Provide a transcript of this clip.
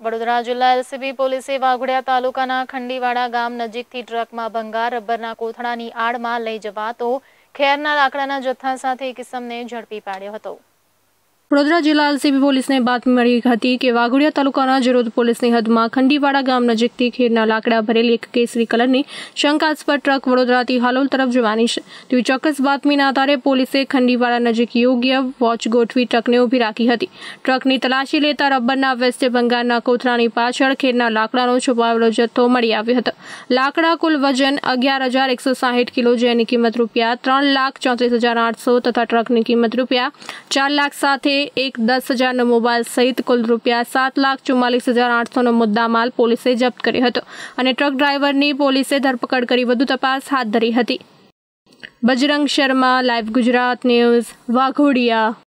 વડોદરા જિલ્લા એલસીબી પોલીસે વાઘોડિયા તાલુકાના ખંડીવાડા ગામ નજીકથી ટ્રકમાં ભંગાર રબરના કોથળાની આડમાં લઈ જવાતો ખેરના લાકડાના જથ્થા સાથે એક ઇસમને ઝડપી પાડ્યો હતો। વડોદરા જિલ્લા એલસીબી પોલીસને બાતમી મળી હતી કે વાઘોડિયા તાલુકાના જરોદ પોલીસની હદમાં ખંડીવાડા ગામ નજીકથી ખેરના લાકડા ભરેલી એક કેસરી કલરની શંકાસ્પદ ટ્રક વડોદરાથી હાલોલ તરફ જવાની છે તેવી ચોક્કસ બાતમીના આધારે પોલીસે ખંડીવાડા નજીક યોગ્ય વોચ ગોઠવી ટ્રકને ઊભી રાખી હતી। ટ્રકની તલાશી લેતા રબરના વેસ્ટે ભંગારના કોથળાની પાછળ ખેરના લાકડાનો છુપાવેલો જથ્થો મળી આવ્યો હતો। લાકડા કુલ વજન 11,160 કિલો જેની કિંમત રૂપિયા 3,34,800 તથા ટ્રકની કિંમત રૂપિયા 4 લાખ સાથે एक 10,000 मोबाइल सहित कुल રૂપિયા 7,44,800 मुद्दामाल પોલીસે જપ્ત કર્યો હતો અને ટ્રક ડ્રાઈવરની પોલીસે ધરપકડ કરી વધુ તપાસ હાથ ધરી હતી। Bajrang Sharma, live Gujarat news, Waghodia.